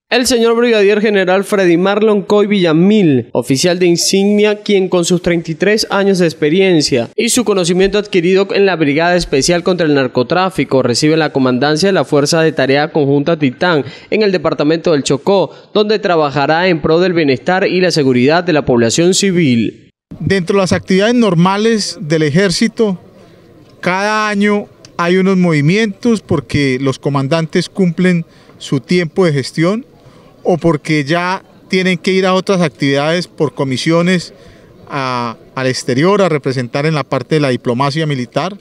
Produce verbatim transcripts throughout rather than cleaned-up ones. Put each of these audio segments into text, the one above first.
El señor Brigadier General Freddy Marlon Coy Villamil, oficial de insignia, quien con sus treinta y tres años de experiencia y su conocimiento adquirido en la Brigada Especial contra el Narcotráfico, recibe la comandancia de la Fuerza de Tarea Conjunta Titán en el departamento del Chocó, donde trabajará en pro del bienestar y la seguridad de la población civil. Dentro de las actividades normales del ejército, cada año hay unos movimientos porque los comandantes cumplen su tiempo de gestión o porque ya tienen que ir a otras actividades por comisiones a, al exterior a representar en la parte de la diplomacia militar,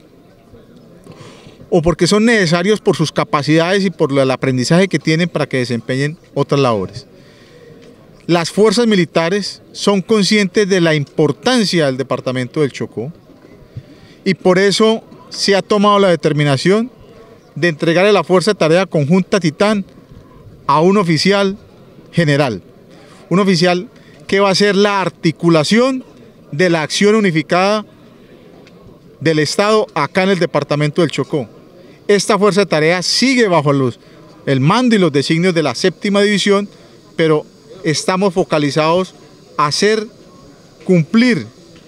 o porque son necesarios por sus capacidades y por el aprendizaje que tienen para que desempeñen otras labores. Las fuerzas militares son conscientes de la importancia del departamento del Chocó y por eso se ha tomado la determinación de entregarle la Fuerza de Tarea Conjunta Titán a un oficial general, un oficial que va a ser la articulación de la acción unificada del Estado acá en el departamento del Chocó. Esta Fuerza de Tarea sigue bajo los, el mando y los designios de la séptima división, pero estamos focalizados a hacer cumplir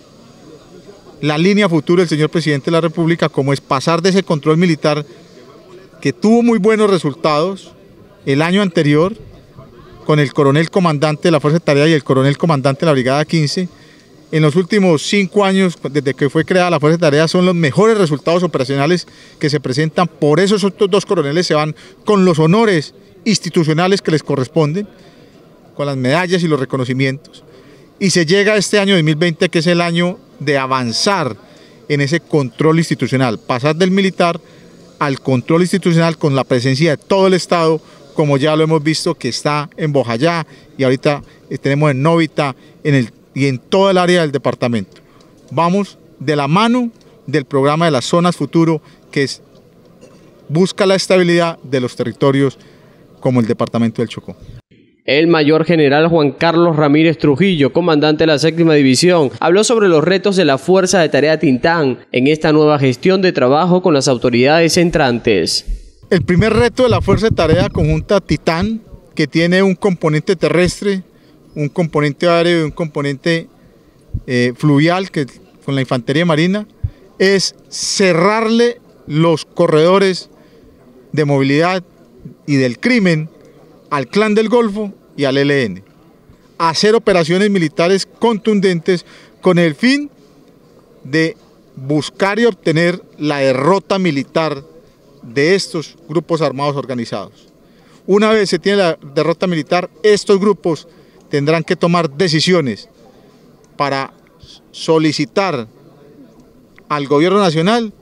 la línea futura del señor Presidente de la República, como es pasar de ese control militar que tuvo muy buenos resultados el año anterior, con el coronel comandante de la Fuerza de Tarea y el coronel comandante de la Brigada quince. En los últimos cinco años, desde que fue creada la Fuerza de Tarea, son los mejores resultados operacionales que se presentan. Por eso esos dos coroneles se van con los honores institucionales que les corresponden, con las medallas y los reconocimientos. Y se llega a este año dos mil veinte, que es el año de avanzar en ese control institucional, pasar del militar al control institucional con la presencia de todo el Estado, como ya lo hemos visto que está en Bojayá y ahorita tenemos en Novita en el, y en toda el área del departamento. Vamos de la mano del programa de las zonas futuro, que es, busca la estabilidad de los territorios como el departamento del Chocó. El mayor general Juan Carlos Ramírez Trujillo, comandante de la séptima división, habló sobre los retos de la Fuerza de Tarea Titán en esta nueva gestión de trabajo con las autoridades entrantes. El primer reto de la Fuerza de Tarea Conjunta Titán, que tiene un componente terrestre, un componente aéreo y un componente eh, fluvial que, con la infantería marina, es cerrarle los corredores de movilidad y del crimen al Clan del Golfo y al E L N. Hacer operaciones militares contundentes con el fin de buscar y obtener la derrota militar de estos grupos armados organizados. Una vez se tiene la derrota militar, estos grupos tendrán que tomar decisiones para solicitar al gobierno nacional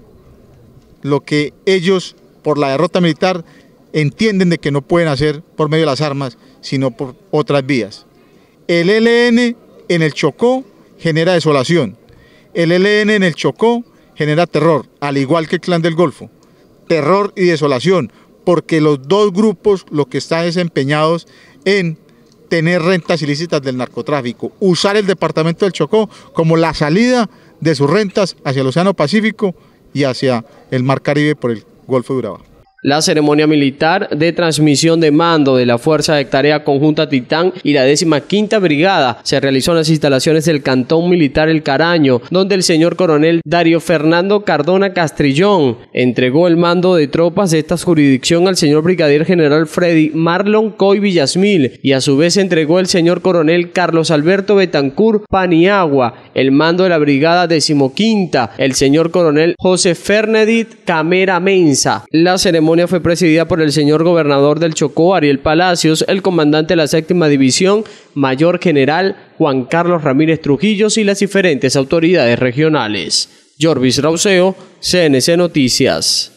lo que ellos, por la derrota militar, entienden de que no pueden hacer por medio de las armas, sino por otras vías. El E L N en el Chocó genera desolación. El E L N en el Chocó genera terror, al igual que el Clan del Golfo. Terror y desolación, porque los dos grupos lo que están desempeñados en tener rentas ilícitas del narcotráfico, usar el departamento del Chocó como la salida de sus rentas hacia el Océano Pacífico y hacia el Mar Caribe por el Golfo de Urabá. La ceremonia militar de transmisión de mando de la Fuerza de Tarea Conjunta Titán y la décima quinta Brigada se realizó en las instalaciones del Cantón Militar El Caraño, donde el señor coronel Dario Fernando Cardona Castrillón entregó el mando de tropas de esta jurisdicción al señor Brigadier General Freddy Marlon Coy Villamil y a su vez entregó el señor coronel Carlos Alberto Betancur Paniagua el mando de la Brigada decimoquinta, el señor coronel José Fernedit Camera Mensa. La ceremonia fue presidida por el señor gobernador del Chocó, Ariel Palacios, el comandante de la séptima división, mayor general Juan Carlos Ramírez Trujillo y las diferentes autoridades regionales. Jorvis Rauseo, C N C Noticias.